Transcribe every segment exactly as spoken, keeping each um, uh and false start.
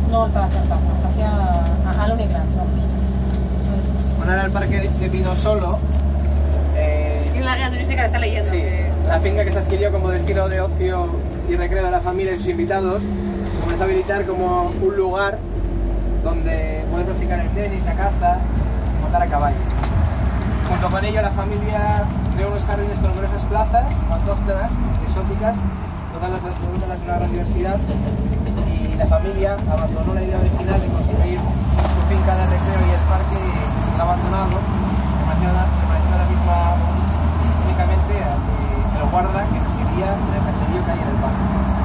No, el Palacio Alcázar, hacia al Uniclans, vamos. Bueno, ahora el parque de Pinosolo. Eh, Tiene la guía turística que está leyendo. Sí, que... la finca que se adquirió como destino de ocio y recreo de la familia y sus invitados se comenzó a habilitar como un lugar donde poder practicar el tenis, la caza y montar a caballo. Junto con ello, la familia creó unos jardines con numerosas plazas autóctonas, exóticas, dotándolas de una gran diversidad, y la familia abandonó la idea original de construir su finca de recreo y el parque sin abandonado, permaneciendo la misma únicamente el guarda que residía en el caserío que hay en el parque.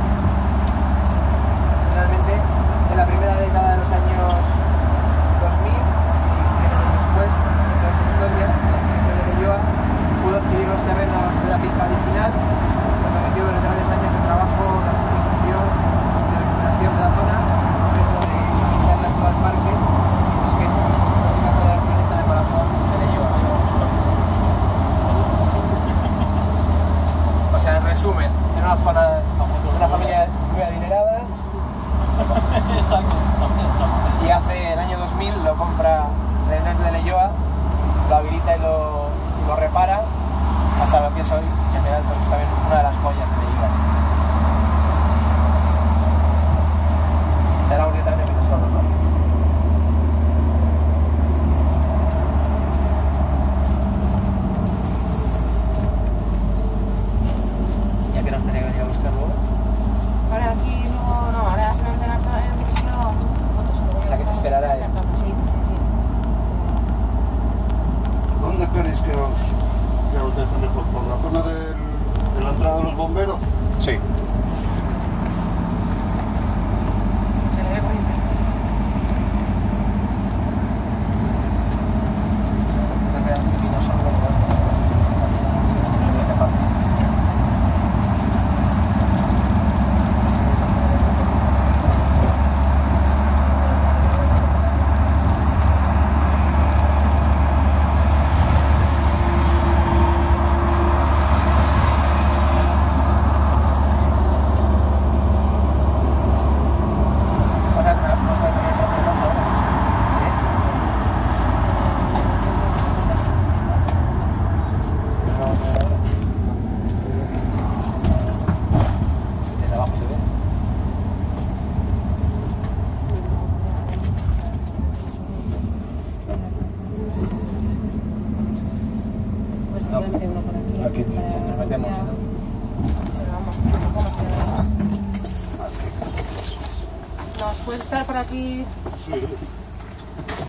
Finalmente, en la primera década de los años dos mil, así que después de toda esa historia, el Ayuntamiento de Leioa pudo adquirir los terrenos de la finca original, comprometió durante varios años el trabajo, la optimización y recuperación de la zona, con el objeto de iniciar el actual parque, pues que continúa con la naturaleza en el corazón de Leioa. O sea, en resumen, en una zona, una familia muy adinerada. Exacto. Y hace el año dos mil lo compra el Ayuntamiento de Leioa, lo habilita y lo, lo repara hasta lo que es hoy, y al final pues es también una de las joyas de Leioa. Será un detalle que solo, ¿no? ¿Y a qué nos tenía que venir a buscar luego? Ahora aquí no, no, ahora se me entera que si no fotos. O sea, que te esperará él. Sí, sí, sí. ¿Dónde queréis que os, que os deje mejor? ¿Por la zona del, de la entrada de los bomberos? Sí. Se le ve bonito. Pues te voy a meter uno por aquí. Aquí, para- sí, nos metemos. Pero vamos, tampoco más que nada. ¿Nos puedes esperar por aquí? Sí.